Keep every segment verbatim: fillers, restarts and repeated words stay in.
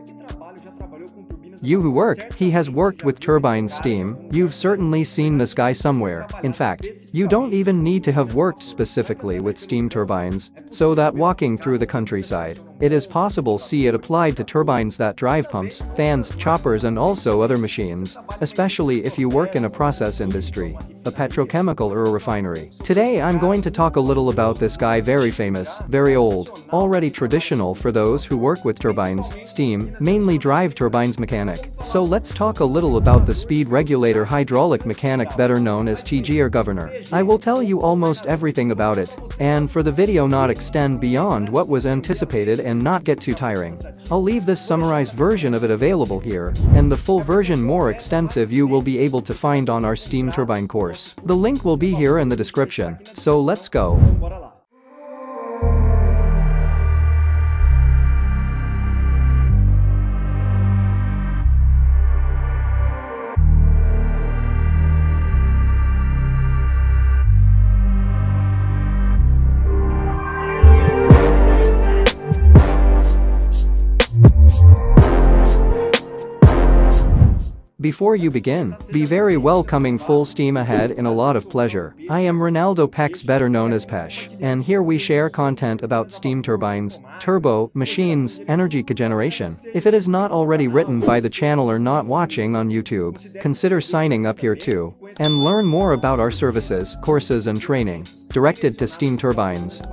You who work, he has worked with turbines steam, you've certainly seen this guy somewhere. In fact, you don't even need to have worked specifically with steam turbines, so that walking through the countryside, it is possible see it applied to turbines that drive pumps, fans, choppers and also other machines, especially if you work in a process industry, a petrochemical or a refinery. Today I'm going to talk a little about this guy, very famous, very old, already traditional for those who work with turbines, steam, mainly drive turbines mechanic. So let's talk a little about the speed regulator hydraulic mechanic, better known as T G or governor. I will tell you almost everything about it, and for the video not extend beyond what was anticipated and not get too tiring, I'll leave this summarized version of it available here, and the full version more extensive you will be able to find on our steam turbine course. The link will be here in the description, so let's go. Before you begin, be very welcoming, full steam ahead in a lot of pleasure. I am Ronaldo Pex, better known as Pesh, and here we share content about steam turbines, turbo, machines, energy cogeneration. If it is not already written by the channel or not watching on YouTube, consider signing up here too, and learn more about our services, courses and training, directed to steam turbines.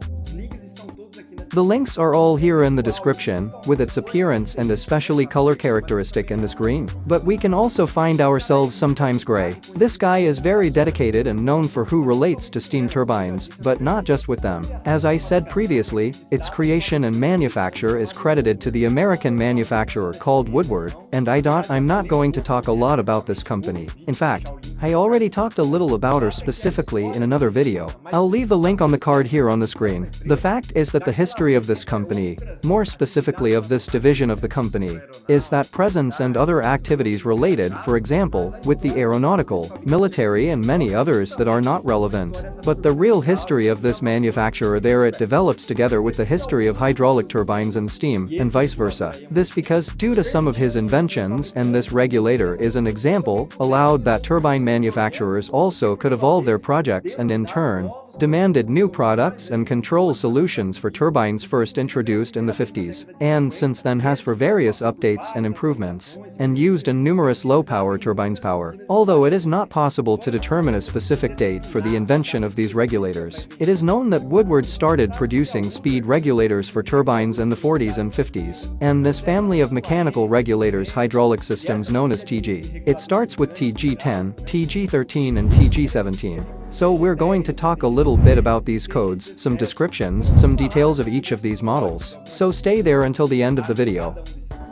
The links are all here in the description, with its appearance and especially color characteristic in this green. But we can also find ourselves sometimes gray. This guy is very dedicated and known for who relates to steam turbines, but not just with them. As I said previously, its creation and manufacture is credited to the American manufacturer called Woodward, and I don't, I'm not going to talk a lot about this company. In fact, I already talked a little about her specifically in another video. I'll leave the link on the card here on the screen. The fact is that the history of this company, more specifically of this division of the company, is that presence and other activities related, for example, with the aeronautical, military and many others that are not relevant. But the real history of this manufacturer there, it develops together with the history of hydraulic turbines and steam, and vice versa. This because due to some of his inventions, and this regulator is an example, allowed that turbine manufacturers also could evolve their projects and in turn, demanded new products and control solutions for turbines first introduced in the fifties, and since then has for various updates and improvements, and used in numerous low-power turbines power. Although it is not possible to determine a specific date for the invention of these regulators, it is known that Woodward started producing speed regulators for turbines in the forties and fifties, and this family of mechanical regulators hydraulic systems known as T G. It starts with T G ten, T G thirteen and T G seventeen. So we're going to talk a little bit about these codes, some descriptions, some details of each of these models. So stay there until the end of the video.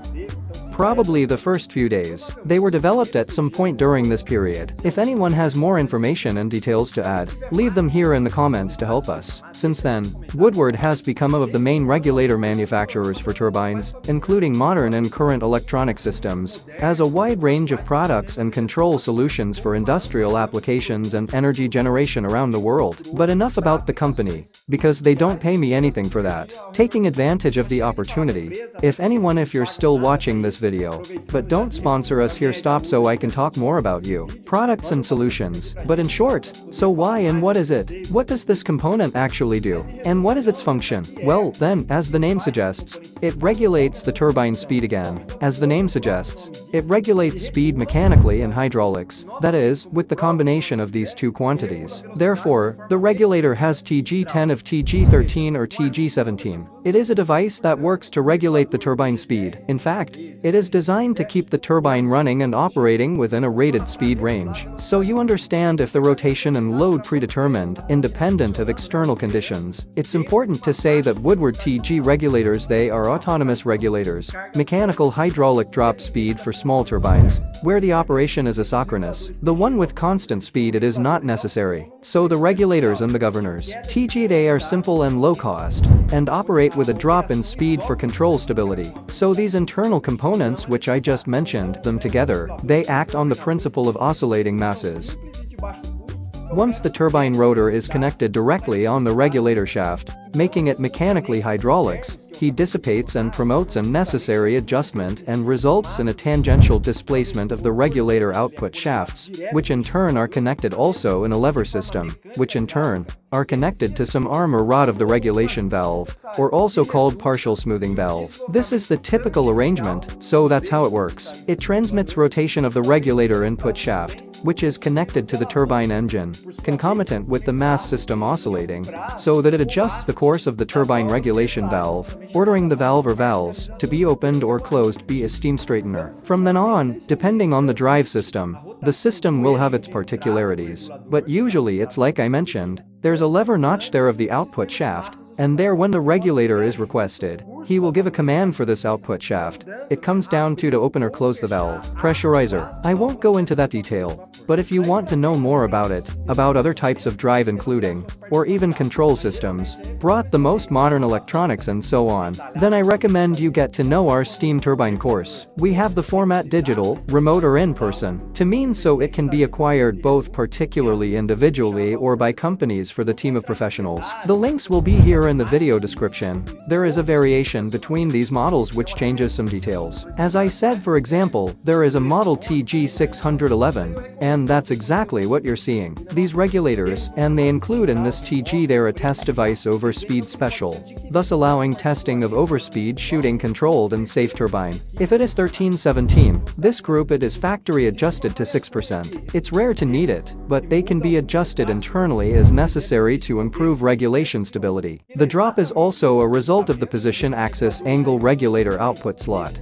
Probably the first few days, they were developed at some point during this period. If anyone has more information and details to add, leave them here in the comments to help us. Since then, Woodward has become one of the main regulator manufacturers for turbines, including modern and current electronic systems, as a wide range of products and control solutions for industrial applications and energy generation around the world. But enough about the company, because they don't pay me anything for that. Taking advantage of the opportunity, if anyone, if you're still watching this video, but don't sponsor us here, stop so I can talk more about you, products and solutions. But in short, so why and what is it? What does this component actually do? And what is its function? Well, then, as the name suggests, it regulates the turbine speed again. As the name suggests, it regulates speed mechanically and hydraulics, that is, with the combination of these two quantities. Therefore, the regulator has T G ten of T G thirteen or T G seventeen. It is a device that works to regulate the turbine speed. In fact, it is designed to keep the turbine running and operating within a rated speed range. So you understand, if the rotation and load predetermined, independent of external conditions. It's important to say that Woodward T G regulators, they are autonomous regulators, mechanical hydraulic drop speed for small turbines, where the operation is asynchronous. The one with constant speed, it is not necessary. So the regulators and the governors, T G, they are simple and low cost, and operate with a drop in speed for control stability. So these internal components which I just mentioned, them together, they act on the principle of oscillating masses. Once the turbine rotor is connected directly on the regulator shaft, making it mechanically hydraulics. Heat dissipates and promotes unnecessary adjustment and results in a tangential displacement of the regulator output shafts, which in turn are connected also in a lever system, which in turn are connected to some arm or rod of the regulation valve, or also called partial smoothing valve. This is the typical arrangement, so that's how it works. It transmits rotation of the regulator input shaft, which is connected to the turbine engine, concomitant with the mass system oscillating, so that it adjusts the course of the turbine regulation valve, ordering the valve or valves to be opened or closed via steam straightener. From then on, depending on the drive system, the system will have its particularities, but usually it's like I mentioned, there's a lever notch there of the output shaft, and there when the regulator is requested, he will give a command for this output shaft. It comes down to to open or close the valve. Pressurizer. I won't go into that detail, but if you want to know more about it, about other types of drive including, or even control systems, brought the most modern electronics and so on, then I recommend you get to know our steam turbine course. We have the format digital, remote or in person, to mean so it can be acquired both particularly individually or by companies for the team of professionals. The links will be here in the video description. There is a variation between these models which changes some details. As I said, for example, there is a Model T G six eleven, and that's exactly what you're seeing. These regulators, and they include in this T G there a test device overspeed special, thus allowing testing of overspeed shooting controlled and safe turbine. If it is thirteen seventeen, this group it is factory adjusted to six percent. It's rare to need it, but they can be adjusted internally as necessary to improve regulation stability. The drop is also a result of the position axis angle regulator output slot.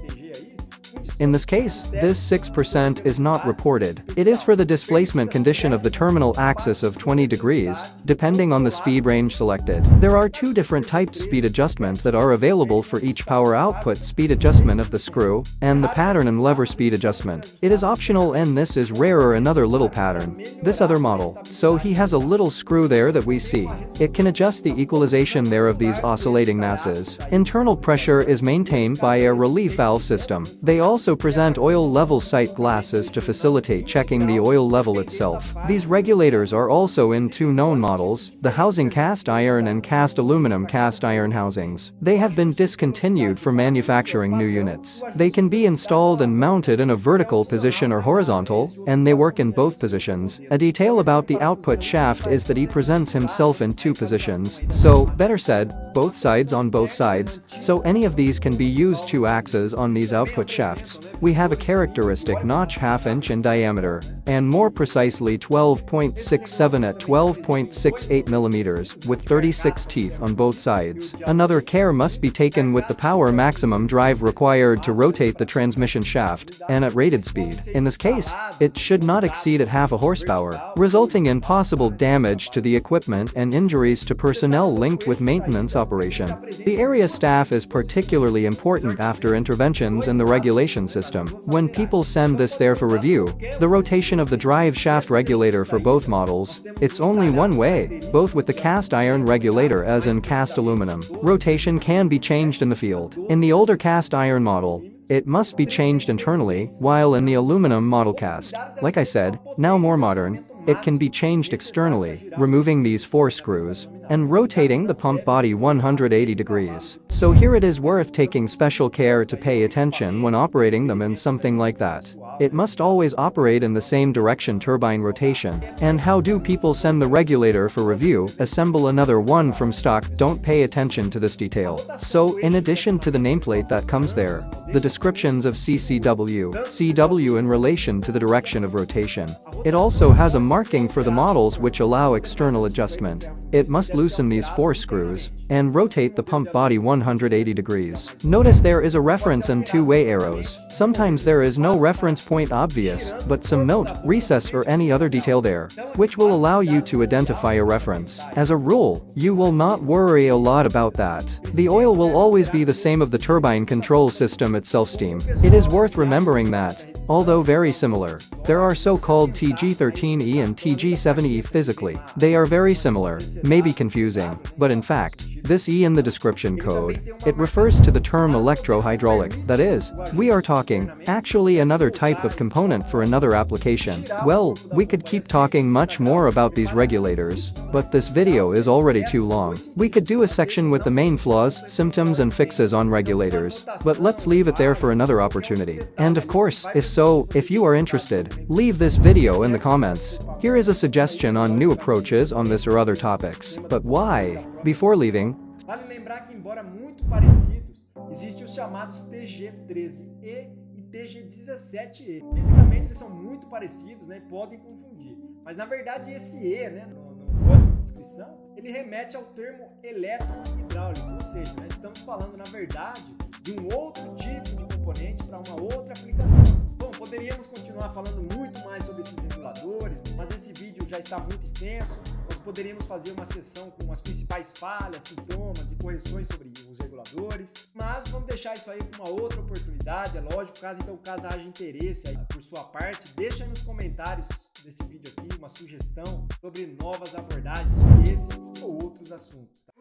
In this case, this six percent is not reported. It is for the displacement condition of the terminal axis of twenty degrees, depending on the speed range selected. There are two different types speed adjustment that are available for each power output speed adjustment of the screw, and the pattern and lever speed adjustment. It is optional and this is rarer another little pattern. This other model, so he has a little screw there that we see. It can adjust the equalization there of these oscillating masses. Internal pressure is maintained by a relief valve system. They also present oil level sight glasses to facilitate checking the oil level itself. These regulators are also in two known models, the housing cast iron and cast aluminum cast iron housings. They have been discontinued for manufacturing new units. They can be installed and mounted in a vertical position or horizontal, and they work in both positions. A detail about the output shaft is that he presents himself in two positions, so, better said, both sides on both sides, so any of these can be used two axes on these output shafts. We have a characteristic notch half inch in diameter, and more precisely twelve point six seven at twelve point six eight millimeters, with thirty-six teeth on both sides. Another care must be taken with the power maximum drive required to rotate the transmission shaft, and at rated speed. In this case, it should not exceed at half a horsepower, resulting in possible damage to the equipment and injuries to personnel linked with maintenance operation. The area staff is particularly important after interventions in the regulation system. When people send this there for review, the rotation of the drive shaft regulator for both models, it's only one way, both with the cast iron regulator as in cast aluminum. Rotation can be changed in the field. In the older cast iron model, it must be changed internally, while in the aluminum model cast, like I said, now more modern, it can be changed externally, removing these four screws and rotating the pump body one hundred eighty degrees. So here it is worth taking special care to pay attention when operating them in something like that. It must always operate in the same direction turbine rotation. And how do people send the regulator for review, assemble another one from stock? Don't pay attention to this detail. So, in addition to the nameplate that comes there, the descriptions of C C W, C W in relation to the direction of rotation. It also has a marking for the models which allow external adjustment. It must loosen these four screws and rotate the pump body one hundred eighty degrees. Notice there is a reference and two-way arrows. Sometimes there is no reference point obvious, but some note, recess or any other detail there, which will allow you to identify a reference. As a rule, you will not worry a lot about that. The oil will always be the same of the turbine control system itself steam. It is worth remembering that, although very similar, there are so-called T G thirteen E and T G seven E physically. They are very similar, maybe confusing, but in fact, This E in the description code, it refers to the term electro-hydraulic, that is, we are talking, actually another type of component for another application. Well, we could keep talking much more about these regulators, but this video is already too long. We could do a section with the main flaws, symptoms and fixes on regulators, but let's leave it there for another opportunity. And of course, if so, if you are interested, leave this video in the comments. Here is a suggestion on new approaches on this or other topics. But why? Before leaving, vale lembrar que, embora muito parecidos, existem os chamados T G treze E e T G dezessete E. Fisicamente eles são muito parecidos, né, e podem confundir. Mas na verdade esse E, né, no, no código de descrição, ele remete ao termo eletrohidráulico, ou seja, nós estamos falando na verdade de um outro tipo de componente para uma outra aplicação. Bom, poderíamos continuar falando muito mais sobre esses reguladores, mas esse vídeo já está muito extenso. Nós poderíamos fazer uma sessão com as principais falhas, sintomas e correções sobre os reguladores, mas vamos deixar isso aí para uma outra oportunidade, é lógico. Caso então caso haja interesse aí por sua parte, deixa aí nos comentários desse vídeo aqui uma sugestão sobre novas abordagens sobre esse ou outros assuntos. Tá?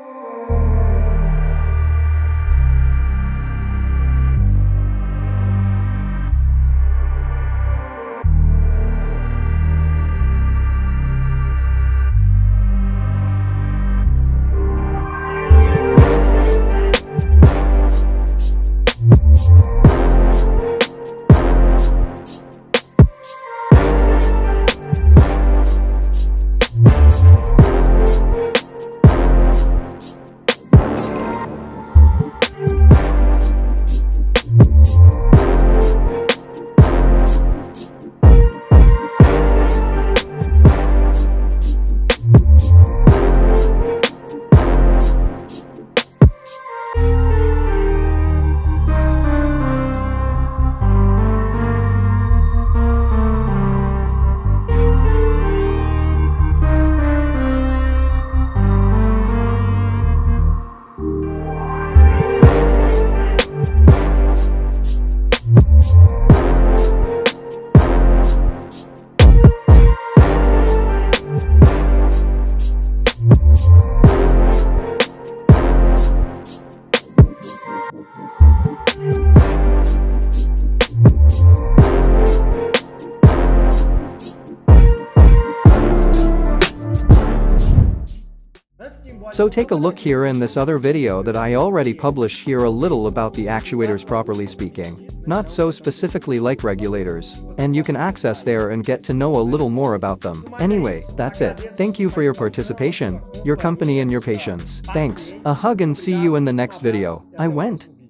So take a look here in this other video that I already published here a little about the actuators, properly speaking, not so specifically like regulators, and you can access there and get to know a little more about them. Anyway, that's it. Thank you for your participation, your company and your patience. Thanks, a hug and see you in the next video. I went.